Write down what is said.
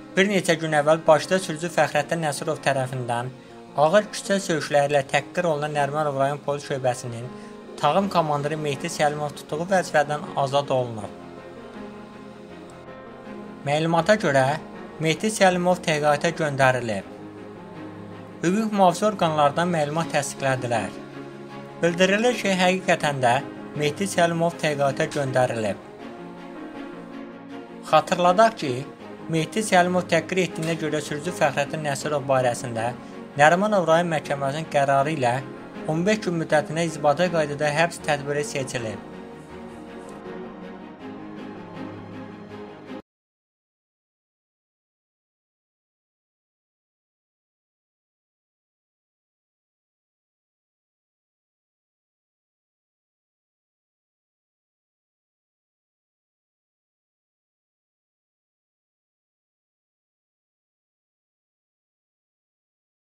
bir neçə gün əvvəl başda sürücü Fəxrəddin Nəsirov tərəfindən ağır küçə söyüşlərlə təhqir olunan Nərimanov rayon polis şöbəsinin tağım komandiri Mehdi Səlimov tutduğu vəzifədən azad olunub. Məlumata görə Mehdi Səlimov təhqiqata göndərilib. Hüquq mühafizə orqanlarından məlumat təsdiqlədilər. Bildirilir ki, həqiqətən də Mehdi Səlimov təhqiqata göndərilib. Xatırladaq ki, Mehdi Səlimov təhqir etdiyinə görə sürücü Fəxrəddin Nəsirov barəsində Nərimanov rayon məhkəməsinin qərarı ilə 15 gün müddətinə inzibati qaydada həbs tədbiri seçilib.